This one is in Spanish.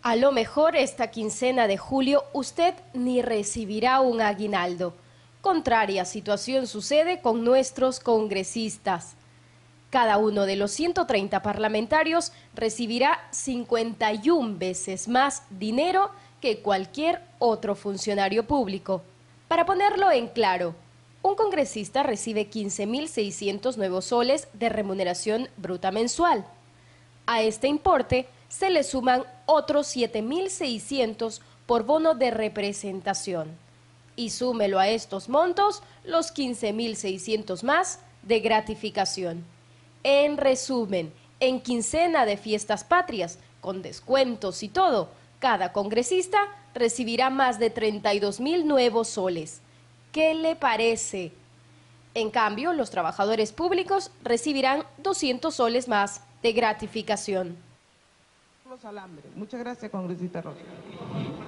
A lo mejor esta quincena de julio usted ni recibirá un aguinaldo. Contraria situación sucede con nuestros congresistas. Cada uno de los 130 parlamentarios recibirá 51 veces más dinero que cualquier otro funcionario público. Para ponerlo en claro, un congresista recibe 15.600 nuevos soles de remuneración bruta mensual. A este importe se le suman otros 7.600 por bono de representación. Y súmelo a estos montos los 15.600 más de gratificación. En resumen, en quincena de fiestas patrias, con descuentos y todo, cada congresista recibirá más de 32.000 nuevos soles. ¿Qué le parece? En cambio, los trabajadores públicos recibirán 200 soles más de gratificación. Muchas gracias, congresista Rosa.